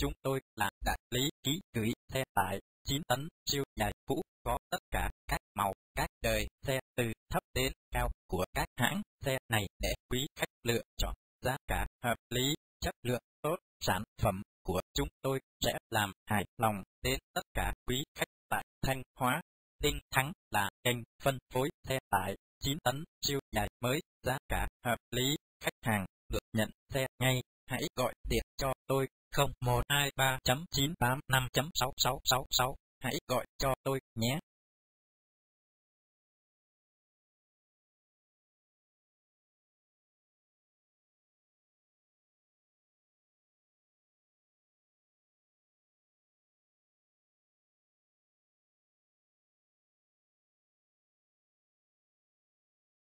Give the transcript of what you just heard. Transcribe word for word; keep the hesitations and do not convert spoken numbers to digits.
chúng tôi là đại lý ký gửi xe tải chín tấn siêu dài cũ, có tất cả các màu, các đời xe từ thấp đến cao của các hãng xe này để quý khách lựa chọn. Giá cả hợp lý, chất lượng tốt, sản phẩm của chúng tôi sẽ làm hài lòng đến tất cả quý khách tại Thanh Hóa. Tinh Thắng là kênh phân phối xe tải chín tấn siêu dài mới, giá cả hợp lý, khách hàng được nhận xe ngay. Hãy gọi điện cho tôi không một hai ba chín tám năm sáu sáu sáu sáu. Hãy gọi cho tôi nhé.